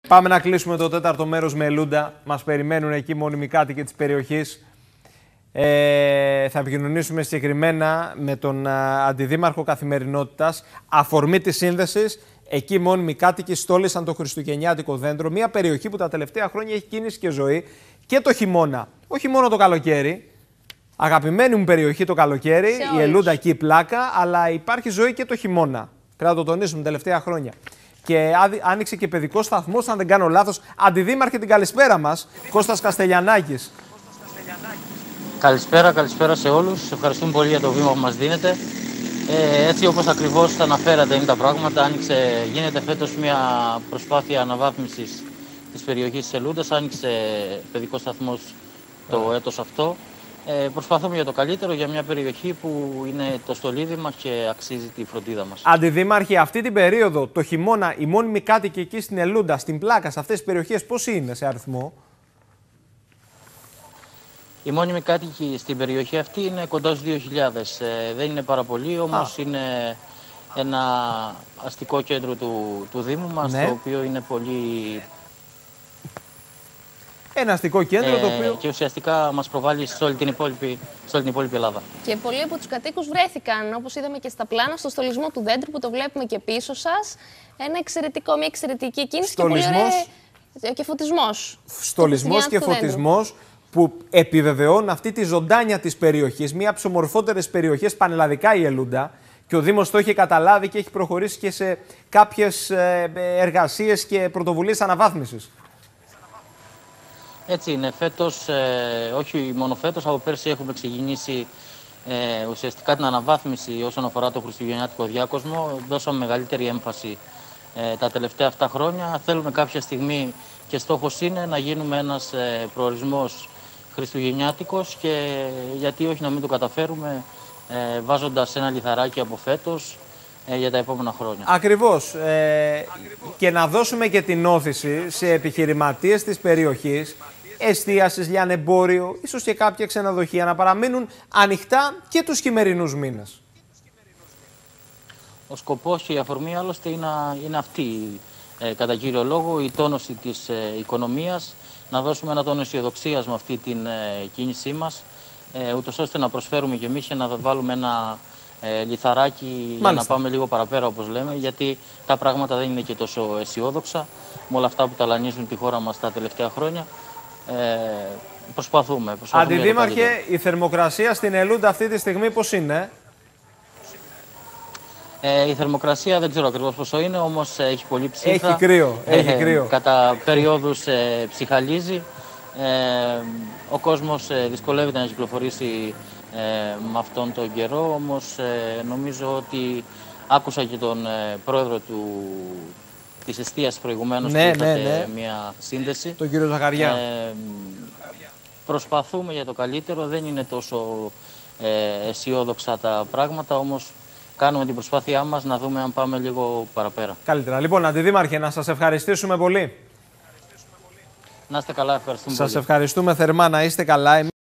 Πάμε να κλείσουμε το τέταρτο μέρος με Ελούντα. Μας περιμένουν εκεί μόνιμοι κάτοικοι της περιοχής. Θα επικοινωνήσουμε συγκεκριμένα με τον Αντιδήμαρχο Καθημερινότητας. Αφορμή της σύνδεσης, εκεί μόνιμοι κάτοικοι στόλισαν το χριστουγεννιάτικο δέντρο. Μια περιοχή που τα τελευταία χρόνια έχει κίνηση και ζωή και το χειμώνα. Όχι μόνο το καλοκαίρι. Αγαπημένη μου περιοχή το καλοκαίρι, η Ελούντα εκεί η πλάκα, αλλά υπάρχει ζωή και το χειμώνα. Πρέπει να το τονίσουμε τα τελευταία χρόνια. Και άνοιξε και παιδικός σταθμός, αν δεν κάνω λάθος. Αντιδήμαρχε, την καλησπέρα μας, Κώστας Καστελιανάκης. Καλησπέρα σε όλους. Ευχαριστούμε πολύ για το βήμα που μας δίνετε. Έτσι όπως ακριβώς αναφέρατε είναι τα πράγματα. Γίνεται φέτος μια προσπάθεια αναβάθμισης της περιοχής της Ελούντας. Άνοιξε παιδικός σταθμός το έτος αυτό. Προσπαθούμε για το καλύτερο, για μια περιοχή που είναι το στολίδι μας και αξίζει τη φροντίδα μας. Αντιδήμαρχε, αυτή την περίοδο, το χειμώνα, οι μόνιμοι κάτοικοι εκεί στην Ελούντα, στην πλάκα, σε αυτές τις περιοχές, πόσοι είναι σε αριθμό? Οι μόνιμοι κάτοικοι στην περιοχή αυτή είναι κοντά στους 2.000. Δεν είναι πάρα πολύ, όμως είναι ένα αστικό κέντρο του Δήμου μας, το οποίο είναι πολύ... Ένα αστικό κέντρο το οποίο... και ουσιαστικά μας προβάλλει σε όλη την υπόλοιπη Ελλάδα. Και πολλοί από τους κατοίκους βρέθηκαν, όπως είδαμε και στα πλάνα, στο στολισμό του δέντρου που το βλέπουμε και πίσω σας. Μια εξαιρετική κίνηση και πολύ ωραία... και φωτισμός. Στολισμός και φωτισμός που επιβεβαιώνουν αυτή τη ζωντάνια της περιοχής, μία από τις ομορφότερες περιοχές πανελλαδικά η Ελούντα. Και ο Δήμος το έχει καταλάβει και έχει προχωρήσει και σε κάποιες εργασίες και πρωτοβουλίες αναβάθμισης. Έτσι είναι. Φέτος, όχι μόνο φέτος, από πέρσι έχουμε ξεκινήσει ουσιαστικά την αναβάθμιση όσον αφορά το χριστουγεννιάτικο διάκοσμο. Δώσαμε μεγαλύτερη έμφαση τα τελευταία αυτά χρόνια. Θέλουμε κάποια στιγμή και στόχος είναι να γίνουμε ένας προορισμός χριστουγεννιάτικος και γιατί όχι να μην το καταφέρουμε βάζοντας ένα λιθαράκι από φέτος για τα επόμενα χρόνια. Ακριβώς. Και να δώσουμε και την όθηση σε επιχειρηματίες της περιοχής, εστίασης, λιανεμπόριο, ίσως και κάποια ξενοδοχεία να παραμείνουν ανοιχτά και τους χειμερινούς μήνες. Ο σκοπός και η αφορμή άλλωστε είναι αυτή, κατά κύριο λόγο, η τόνωση της οικονομίας, να δώσουμε ένα τόνο αισιοδοξίας με αυτή την κίνησή μας, ούτως ώστε να προσφέρουμε και εμείς και να βάλουμε ένα λιθαράκι για να πάμε λίγο παραπέρα, όπως λέμε, γιατί τα πράγματα δεν είναι και τόσο αισιόδοξα με όλα αυτά που ταλανίζουν τη χώρα μας τα τελευταία χρόνια. Προσπαθούμε. Αντιδήμαρχε, η θερμοκρασία στην Ελούντα αυτή τη στιγμή πώς είναι? Η θερμοκρασία δεν ξέρω ακριβώς πόσο είναι, όμως έχει πολύ ψύχα. Έχει κρύο. Έχει κρύο. Κατά περιόδους ψυχαλίζει. Ο κόσμος δυσκολεύεται να κυκλοφορήσει με αυτόν τον καιρό, όμως νομίζω ότι άκουσα και τον πρόεδρο της εστίασης προηγουμένως που είχατε μια σύνδεση. Τον κύριο Ζαχαριά. Προσπαθούμε για το καλύτερο, δεν είναι τόσο αισιόδοξα τα πράγματα, όμως κάνουμε την προσπάθειά μας να δούμε αν πάμε λίγο παραπέρα. Καλύτερα. Λοιπόν, Αντιδήμαρχε, να σας ευχαριστήσουμε πολύ. Να είστε καλά, ευχαριστούμε πολύ. Σας ευχαριστούμε θερμά, να είστε καλά.